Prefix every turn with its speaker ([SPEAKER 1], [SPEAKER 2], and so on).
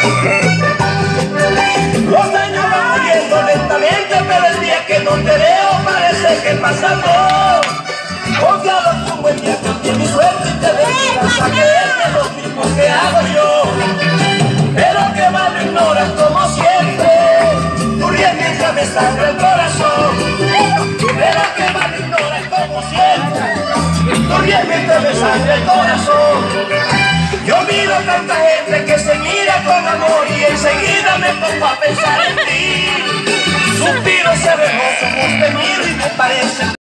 [SPEAKER 1] Los años van muriendo lentamente, pero el día que no te veo parece que pasa todo. Confiado que un buen día cambié mi suerte y te decidas a quererme lo mismo que hago yo. Pero que mal lo ignoras como siempre, tú ríes mientras me sangra el corazón. Pero que mal lo ignoras como siempre, tú ríes mientras me sangra el corazón. Yo miro a tanta gente que se mira con amor y enseguida me pongo a pensar en ti. Suspiro ese hermoso, te miro y me parece